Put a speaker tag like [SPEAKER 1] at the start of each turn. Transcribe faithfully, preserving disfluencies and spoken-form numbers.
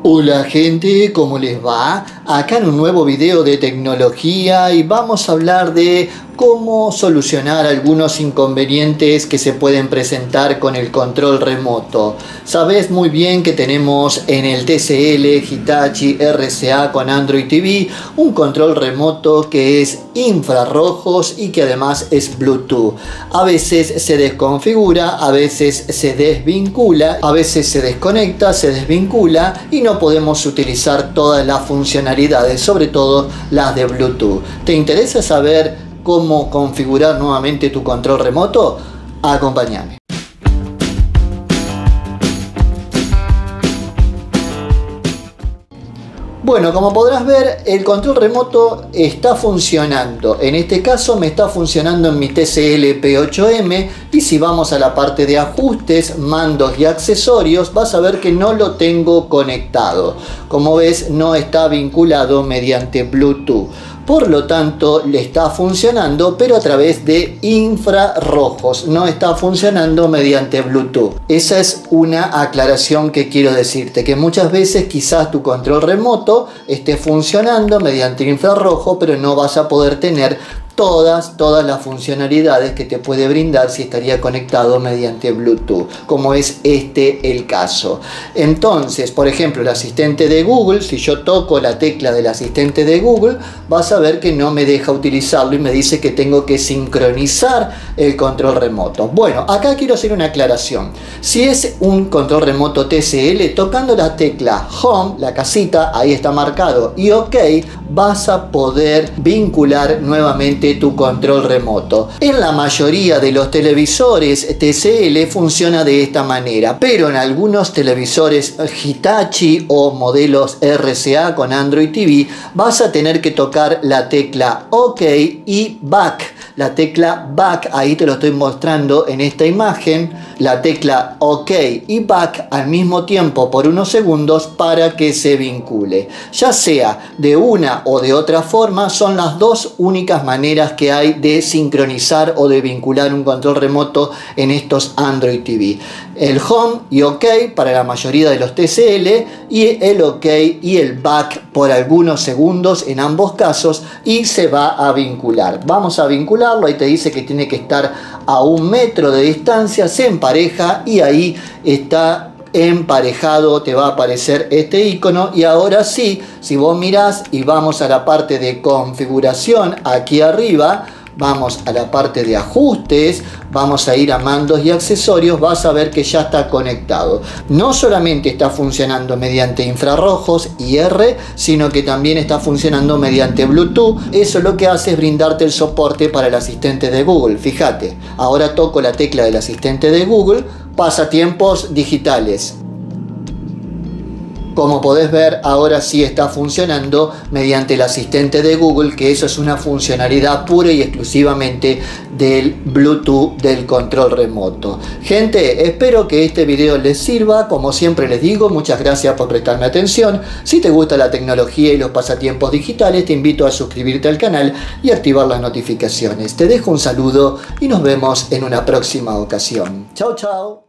[SPEAKER 1] Hola gente, ¿cómo les va? Acá en un nuevo video de tecnología y vamos a hablar de cómo solucionar algunos inconvenientes que se pueden presentar con el control remoto. Sabes muy bien que tenemos en el T C L Hitachi R C A con Android T V un control remoto que es infrarrojos y que además es Bluetooth. A veces se desconfigura, a veces se desvincula, a veces se desconecta, se desvincula y no podemos utilizar todas las funcionalidades, sobre todo las de Bluetooth. ¿Te interesa saber cómo configurar nuevamente tu control remoto? Acompáñame. Bueno, como podrás ver, el control remoto está funcionando. En este caso me está funcionando en mi T C L P ocho M, y si vamos a la parte de ajustes, mandos y accesorios, vas a ver que no lo tengo conectado. Como ves, no está vinculado mediante Bluetooth. Por lo tanto, le está funcionando, pero a través de infrarrojos. No está funcionando mediante Bluetooth. Esa es una aclaración que quiero decirte, que muchas veces quizás tu control remoto esté funcionando mediante infrarrojo, pero no vas a poder tener todas, todas las funcionalidades que te puede brindar si estaría conectado mediante Bluetooth, como es este el caso. Entonces, por ejemplo, el asistente de Google, si yo toco la tecla del asistente de Google, vas a ver que no me deja utilizarlo y me dice que tengo que sincronizar el control remoto. Bueno, acá quiero hacer una aclaración. Si es un control remoto T C L, tocando la tecla Home, la casita, ahí está marcado, y OK, vas a poder vincular nuevamente tu control remoto. En la mayoría de los televisores T C L funciona de esta manera, pero en algunos televisores Hitachi o modelos R C A con Android T V vas a tener que tocar la tecla OK y Back. La tecla Back, ahí te lo estoy mostrando en esta imagen, la tecla OK y Back al mismo tiempo por unos segundos para que se vincule. Ya sea de una o de otra forma, son las dos únicas maneras que hay de sincronizar o de vincular un control remoto en estos Android T V. El Home y OK para la mayoría de los T C L, y el OK y el Back por algunos segundos en ambos casos, y se va a vincular. Vamos a vincularlo, ahí te dice que tiene que estar a un metro de distancia, se empareja y ahí está emparejado, te va a aparecer este icono. Y ahora sí, si vos mirás y vamos a la parte de configuración aquí arriba, vamos a la parte de ajustes, vamos a ir a mandos y accesorios, vas a ver que ya está conectado. No solamente está funcionando mediante infrarrojos I R, sino que también está funcionando mediante Bluetooth. Eso lo que hace es brindarte el soporte para el asistente de Google. Fíjate, ahora toco la tecla del asistente de Google, pasatiempos digitales. Como podés ver, ahora sí está funcionando mediante el asistente de Google, que eso es una funcionalidad pura y exclusivamente del Bluetooth del control remoto. Gente, espero que este video les sirva. Como siempre les digo, muchas gracias por prestarme atención. Si te gusta la tecnología y los pasatiempos digitales, te invito a suscribirte al canal y activar las notificaciones. Te dejo un saludo y nos vemos en una próxima ocasión. Chao, chao.